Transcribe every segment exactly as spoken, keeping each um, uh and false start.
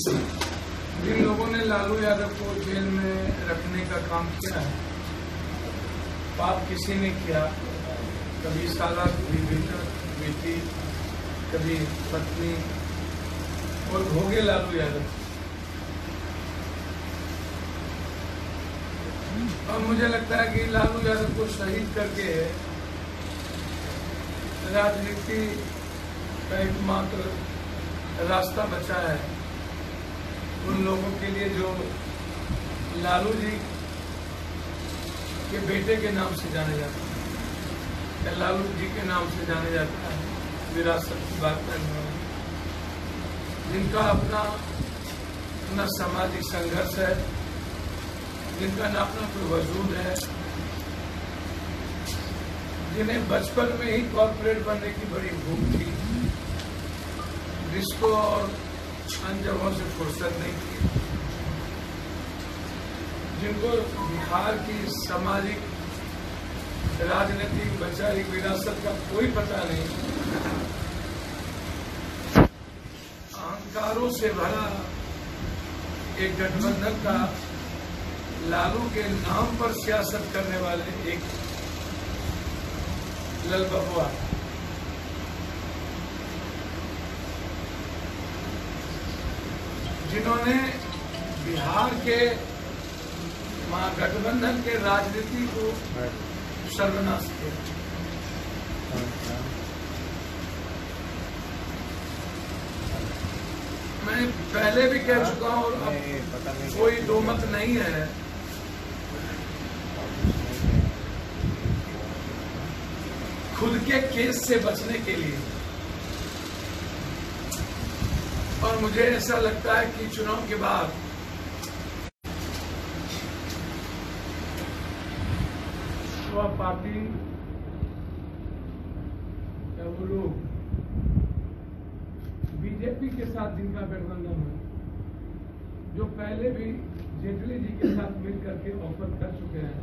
जिन लोगों ने लालू यादव को जेल में रखने का काम किया है, पाप किसी ने किया। कभी साला, कभी बेटा, बेटी, कभी पत्नी, और भोगे लालू यादव। और मुझे लगता है कि लालू यादव को शहीद करके राजनीति का एकमात्र रास्ता बचा है उन लोगों के लिए जो लालू जी के बेटे के नाम से जाने जाते हैं, या लालू जी के नाम से जाने जाता है। विरासत की बात करने वाले, जिनका अपना अपना सामाजिक संघर्ष है, जिनका ना अपना कोई वजूद है, जिन्हें बचपन में ही कॉर्पोरेट बनने की बड़ी भूख थी, डिस्को और अन्य जगहों से फुर्सत नहीं थी, जिनको बिहार की सामाजिक, राजनीतिक, वैचारिक विरासत का कोई पता नहीं, अहंकारों से भरा एक गठबंधन का लालू के नाम पर सियासत करने वाले एक ललबबुआ, जिन्होंने बिहार के महागठबंधन के राजनीति को सर्वनाश किया। मैं पहले भी कह चुका हूं और अब कोई दो मत नहीं है, खुद के केस से बचने के लिए। और मुझे ऐसा लगता है कि चुनाव के बाद वह पार्टी या वो लोग बीजेपी के साथ जिनका गठबंधन है, जो पहले भी जेटली जी के साथ मिलकर के ऑफर कर चुके हैं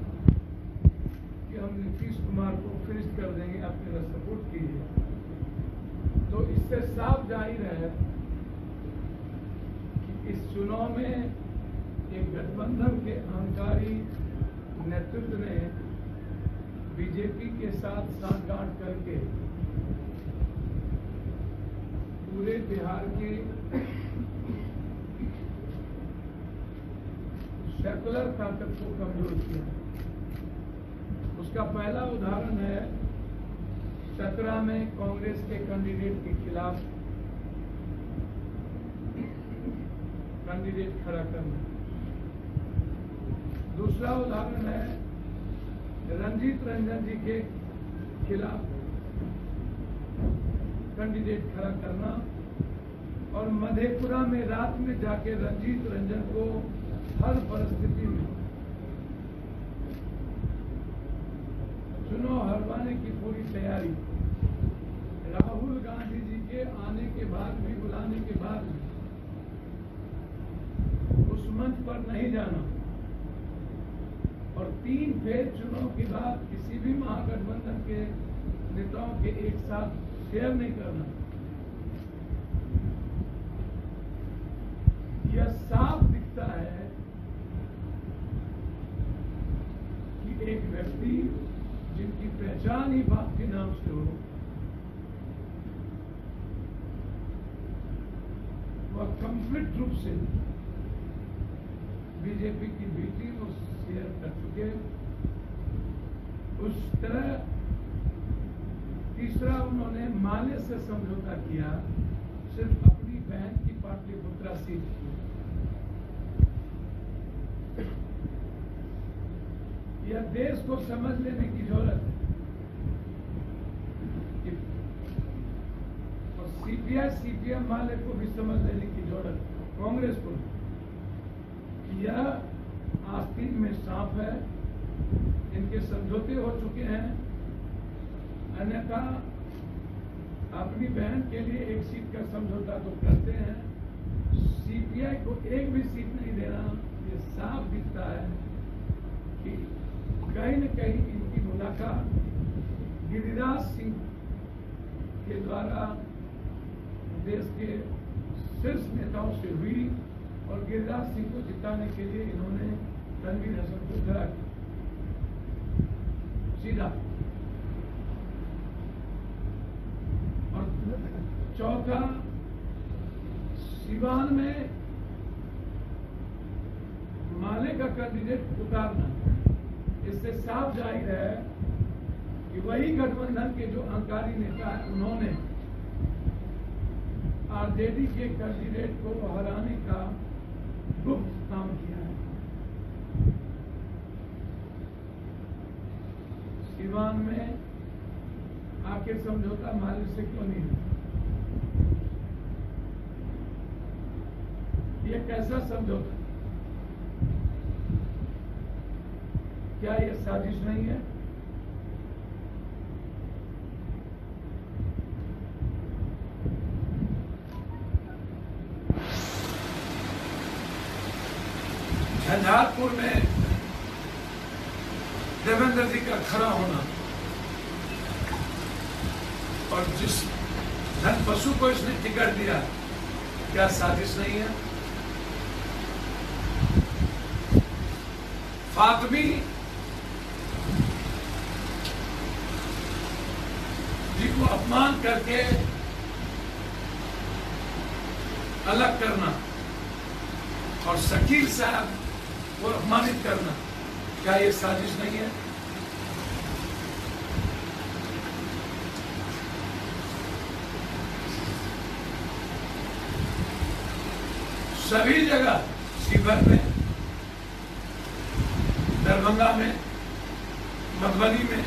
कि हम नीतीश कुमार को फिनिश कर देंगे, आप मेरा सपोर्ट कीजिए, तो इससे साफ जाहिर है कि इस चुनाव में एक गठबंधन के अहंकारी नेतृत्व ने बीजेपी के साथ सांठगांठ करके पूरे बिहार के सेकुलर ताकत को कमजोर किया। उसका पहला उदाहरण है चतरा में कांग्रेस के कैंडिडेट के खिलाफ कैंडिडेट खड़ा करना। दूसरा उदाहरण है रंजीत रंजन जी के खिलाफ कैंडिडेट खड़ा करना, और मधेपुरा में रात में जाके रंजीत रंजन को हर परिस्थिति में चुनाव हरवाने की पूरी तैयारी। राहुल गांधी जी के आने के बाद भी, बुलाने के बाद भी उस मंच पर नहीं जाना, और तीन फेज चुनाव के बाद किसी भी महागठबंधन के नेताओं के एक साथ शेयर नहीं करना। यह साफ दिखता है कि एक व्यक्ति जिनकी पहचान ही बाप के नाम से हो, वह कंप्लीट रूप से बीजेपी की बीटी को शेयर कर चुके। उस तरह तीसरा उन्होंने माले से समझौता किया, सिर्फ अपनी बहन की पाटलिपुत्रा सीट की। यह देश को समझ लेने की जरूरत है कि, और सीपीआई सीपीएम वाले को भी समझ लेने की जरूरत है, कांग्रेस को। यह आस्तीन में सांप है, इनके समझौते हो चुके हैं, अन्यथा अपनी बहन के लिए एक सीट का समझौता तो करते हैं, सीपीआई को एक भी सीट नहीं देना। ये साफ दिखता है कि कहीं न कहीं इनकी मुलाकात गिरिराज सिंह के द्वारा देश के शीर्ष नेताओं से हुई और गिरिराज सिंह को जिताने के लिए इन्होंने रणवीर हसन को खड़ा किया सीधा। और चौथा, सिवान में माले का कैंडिडेट उतारना। इससे साफ जाहिर है कि वही गठबंधन के जो अहंकारी नेता है उन्होंने आरजेडी के कैंडिडेट को हराने का गुप्त काम किया है। सिवान में आखिर समझौता माले से क्यों नहीं हुआ? ये कैसा समझौता? क्या ये साजिश नहीं है? झंझारपुर में देवेंद्र जी का खड़ा होना और जिस धन पशु को इसने टिकट दिया, क्या साजिश नहीं है? फातमी जी को अपमान करके अलग करना और शकील साहब को अपमानित करना, क्या ये साजिश नहीं है? सभी जगह शिवहर में, दरभंगा में, मधुबनी में,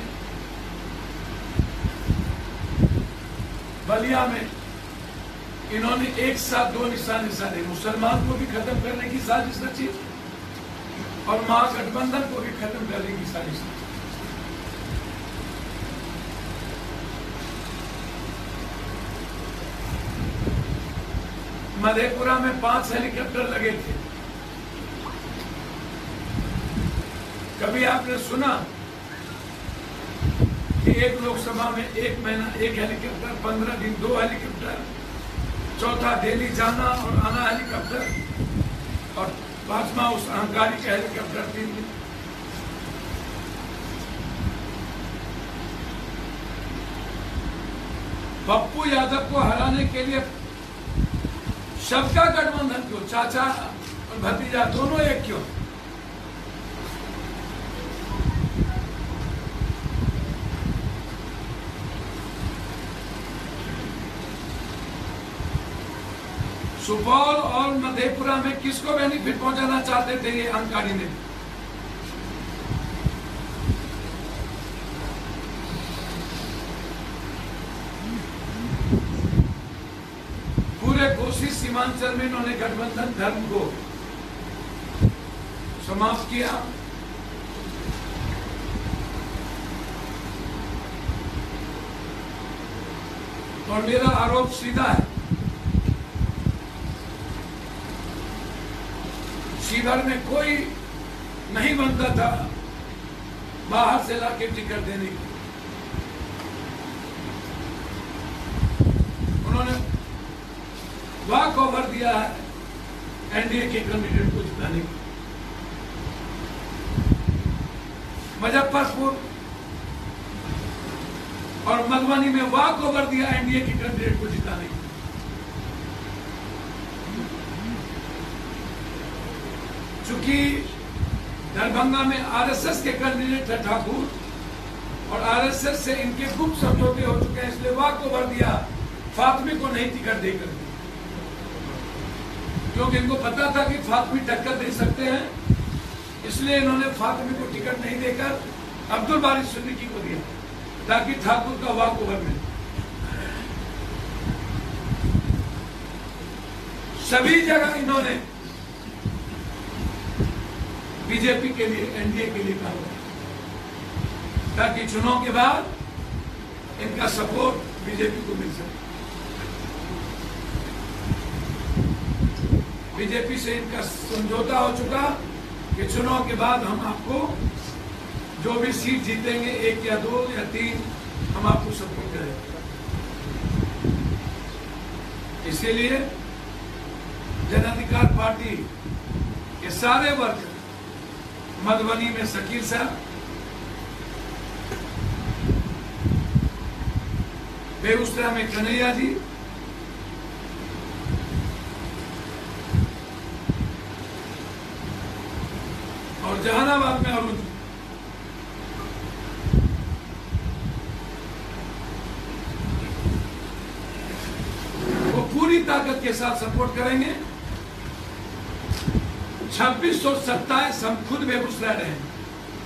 बलिया में इन्होंने एक साथ दो निशाने साधे। मुसलमान को भी खत्म करने की साजिश रची और महागठबंधन को भी खत्म करने की साजिश रची। मधेपुरा में पांच हेलीकॉप्टर लगे थे। कभी आपने सुना कि एक लोकसभा में एक महीना एक हेलीकॉप्टर, पंद्रह दिन दो हेलीकॉप्टर, चौथा दिल्ली जाना और आना हेलीकॉप्टर, और पांचवा उस अहंकारी का हेलीकॉप्टर तीन दिन। पप्पू यादव को हराने के लिए सबका गठबंधन क्यों? चाचा और भतीजा दोनों एक क्यों? सुपौल और मधेपुरा में किसको बेनिफिट पहुंचाना चाहते थे ये अहंकारी ने? पूरे कोसी सीमांचल में इन्होंने गठबंधन धर्म को समाप्त किया। और मेरा आरोप सीधा है, शिवहर में कोई नहीं बनता था बाहर से लाके टिकट देने की। उन्होंने वॉक ओवर दिया है एनडीए के कैंडिडेट को जिताने की। मुजफ्फरपुर और मधुबनी में वॉक ओवर दिया एनडीए के कैंडिडेट को जिताने की। चूंकि दरभंगा में आरएसएस के कैंडिडेट है ठाकुर और आरएसएस से इनके गुप्त समझौते हो चुके हैं, इसलिए वॉक ओवर दिया, फातमी को नहीं टिकट देकर, क्योंकि इनको पता था कि फातमी टक्कर दे सकते हैं, इसलिए इन्होंने फातमी को टिकट नहीं देकर अब्दुल बारी सिद्दीकी को दिया ताकि ठाकुर का वॉक ओवर मिले। सभी जगह इन्होंने बीजेपी के लिए, एनडीए के लिए काम किया ताकि चुनाव के बाद इनका सपोर्ट बीजेपी को मिल सके। बीजेपी से इनका समझौता हो चुका कि चुनाव के बाद हम आपको जो भी सीट जीतेंगे, एक या दो या तीन, हम आपको सपोर्ट करेंगे। इसीलिए जन अधिकार पार्टी के सारे वर्ग, मधुबनी में शकील साहब, बेगूसराय में कन्हैया जी, और जहानाबाद में अरुण जी। वो पूरी ताकत के साथ सपोर्ट करेंगे। छब्बीस सौ सत्ताईस हम खुद बेगूसराय रहे हैं।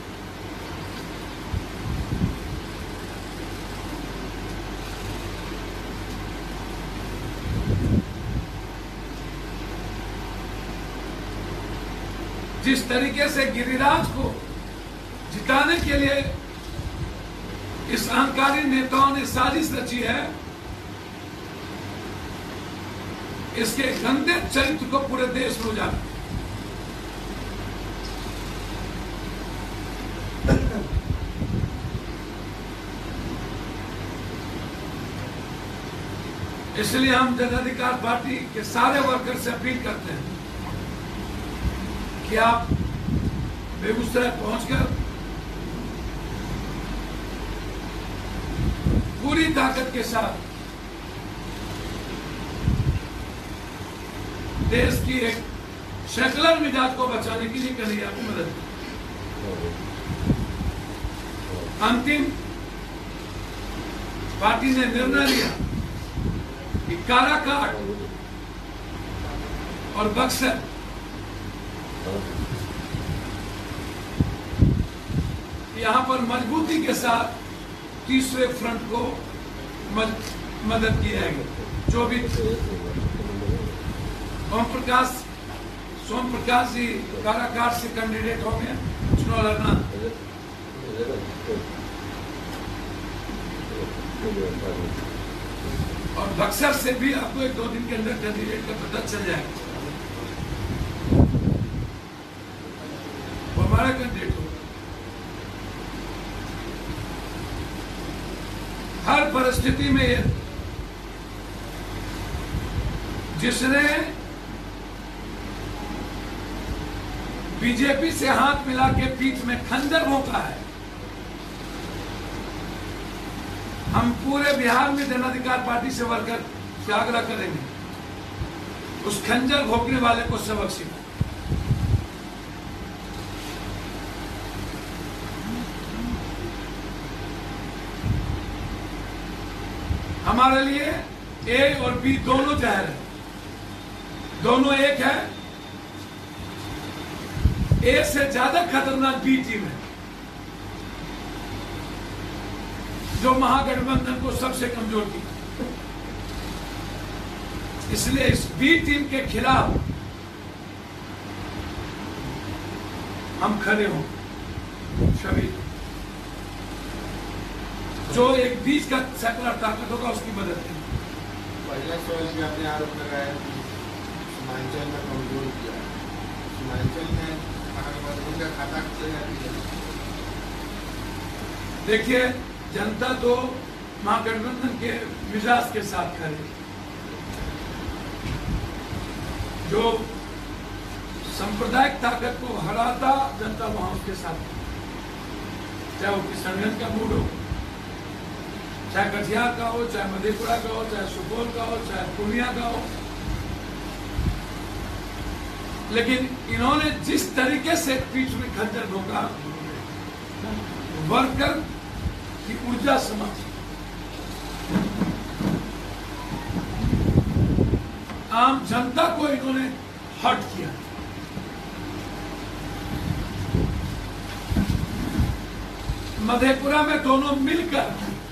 जिस तरीके से गिरिराज को जिताने के लिए इस अहंकारी नेताओं ने साजिश रची है, इसके गंदे चरित्र को पूरे देश में उजागर। इसलिए हम जन अधिकार पार्टी के सारे वर्कर से अपील करते हैं कि आप बेगूसराय पहुंचकर पूरी ताकत के साथ देश की एक सेकुलर मिजाज को बचाने के लिए कन्हैया को मदद करें। अंतिम पार्टी ने निर्णय लिया कि काराकाट और बक्सर यहां पर मजबूती के साथ तीसरे फ्रंट को मद, मदद की जाएगी। जो भी ओम प्रकाश सोम प्रकाश जी काराकाट से कैंडिडेट होंगे चुनाव लड़ना, और बक्सर से भी आपको एक दो दिन के अंदर कैंडिडेट का पता चल जाएगा, वो हमारा कैंडिडेट होगा। हर परिस्थिति में जिसने बीजेपी से हाथ मिला के पीठ में खंजर भोंका है, हम पूरे बिहार में जन अधिकार पार्टी से वर्कर से आग्रह करेंगे उस खंजर भोंकने वाले को सबक सिखाएं। हमारे लिए ए और बी दोनों जहर है, दोनों एक है। ए से ज्यादा खतरनाक बी टीम है जो महागठबंधन को सबसे कमजोर की। इसलिए इस बी टीम के खिलाफ हम खड़े हों सभी। जो एक बीच का सेकुलर ताकत होगा उसकी मदद करें। पहले सवाल में आपने आरोप लगाया कि सीमांचल में कमजोर किया, सीमांचल में महागठबंधन का खाता खुलेगा। देखिए, जनता तो महागठबंधन के मिजाज के साथ खड़े, जो सांप्रदायिक ताकत को हराता जनता वहां उसके साथ, चाहे वो किशनगंज का मूड हो, चाहे कटिहार का हो, चाहे मधेपुरा का हो, चाहे सुपौल का हो, चाहे पूर्णिया का हो। लेकिन इन्होंने जिस तरीके से पीठ में खंजर भोंका, वर्कर की ऊर्जा समाप्त, आम जनता को इन्होंने हट किया। मधेपुरा में दोनों मिलकर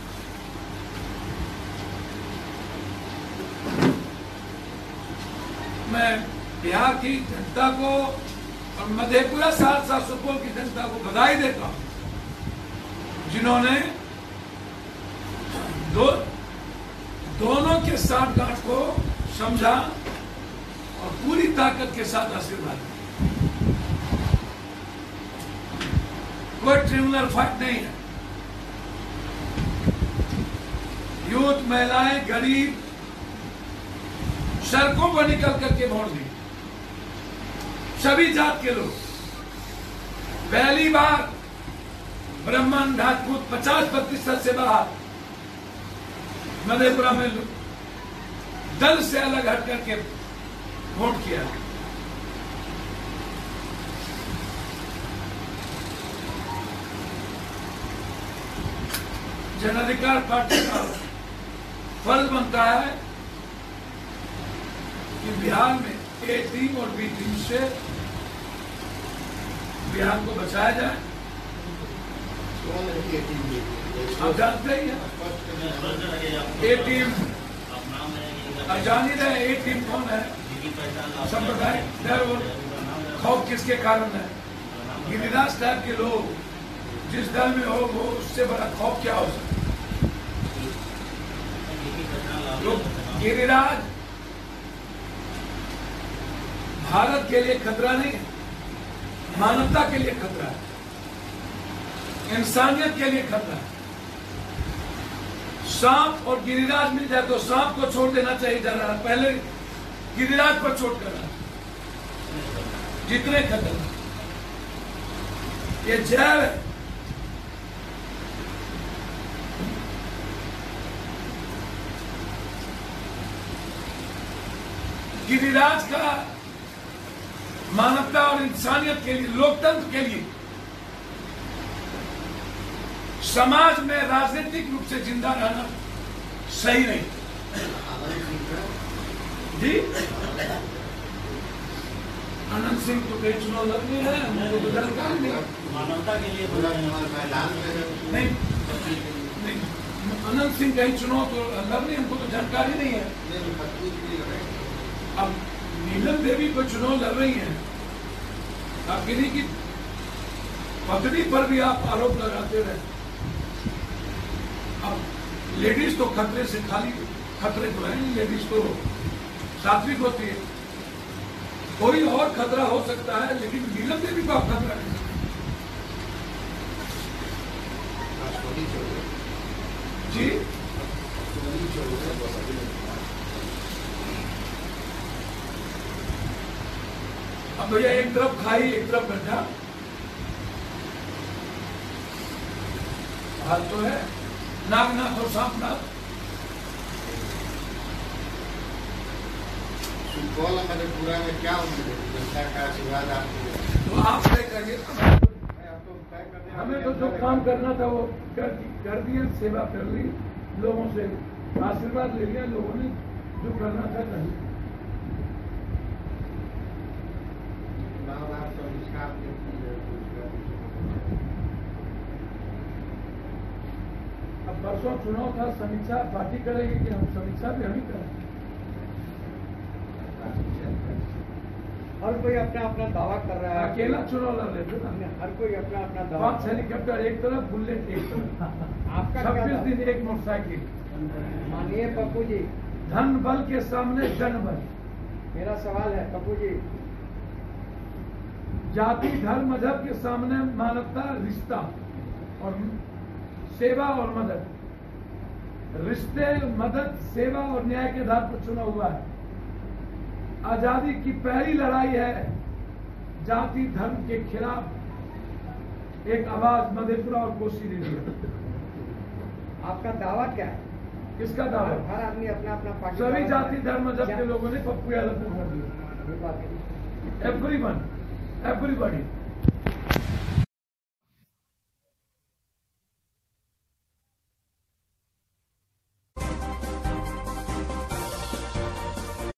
मैं बिहार की जनता को और मधेपुरा सहरसा सुपौल की जनता को बधाई देता हूं, जिन्होंने दो दोनों के साथ गांठ को समझा और पूरी ताकत के साथ आशीर्वाद दिया। कोई ट्रिब्यूनल फाइट नहीं है। यूथ, महिलाएं, गरीब सड़कों पर निकल करके वोट दी। सभी जात के लोग। पहली बार ब्राह्मण राजपूत पचास प्रतिशत से बाहर मधेपुरा में दल से अलग हट करके वोट किया। जन अधिकार पार्टी का फर्ज बनता है कि बिहार में ए टीम और बी टीम से बिहार को बचाया जाए। आप जानते ही हैं ए टीम, आप जान ही रहे ए टीम कौन है। सांप्रदायिक डर और खौफ किसके कारण है? गिरिराज टाइप के लोग जिस दल में हो वो उससे बड़ा खौफ क्या हो सकता है? गिरिराज भारत के लिए खतरा नहीं है, मानवता के लिए खतरा है, इंसानियत के लिए खतरा है। सांप और गिरिराज मिल जाए तो सांप को छोड़ देना चाहिए जरा, पहले गिरिराज पर छोड़ कर जितने खतरा। ये जहर है। गिरिराज का मानवता और इंसानियत के लिए, लोकतंत्र के लिए, समाज में राजनीतिक रूप से जिंदा रहना सही नहीं। जी आनंद सिंह तो कई चुनाव लड़ने हैं, हमको तो जानकारी नहीं। मानवता के लिए नहीं नहीं आनंद सिंह कई चुनाव तो लड़ने, हमको तो जानकारी नहीं है। अब नीलम देवी को चुनाव लड़ रही हैं, आप किन्हीं की पत्नी पर भी आप आरोप लगाते रहे। अब लेडीज तो खतरे से खाली, खतरे तो है, लेडीज तो सात्विक होती है। कोई और खतरा हो सकता है, लेकिन नीलम देवी को आप खतरा नहीं। जी अब भैया एक तरफ खाई एक तरफ गड्ढा, हाल तो है नागनाथ और सांपनाथ। सुपौल मधेपुरा में क्या उम्मीद है? जनता का आशीर्वाद आपको? तो आप तय करिए। हमें तो जो काम करना था वो कर, कर दिया, सेवा कर ली, लोगों से आशीर्वाद ले लिया, लोगों ने जो करना था कर लिया। अब परसों चुनाव था, समीक्षा पार्टी करेगी कि हम समीक्षा भी हम ही करें? हर कोई अपना अपना दावा कर रहा है। अकेला चुनाव लड़ रहे थे ना, हर कोई अपना अपना दावा। पांच हेलीकॉप्टर एक तरफ, बुलेट एक तरफ, आपका छब्बीस दिन एक मोटरसाइकिल। मानिए पप्पू जी, धन बल के सामने जन बल। मेरा सवाल है पप्पू जी, जाति धर्म मजहब के सामने मानवता, रिश्ता और सेवा और मदद, रिश्ते, मदद, सेवा और न्याय के आधार पर चुना हुआ है। आजादी की पहली लड़ाई है जाति धर्म के खिलाफ। एक आवाज मधेपुरा और कोसी ने दिया। आपका दावा क्या है? किसका दावा? हर आदमी अपना अपना पार्टी। सभी जाति धर्म मजहब के लोगों ने पप्पू यादव को वोट दिया। Everyone, everybody.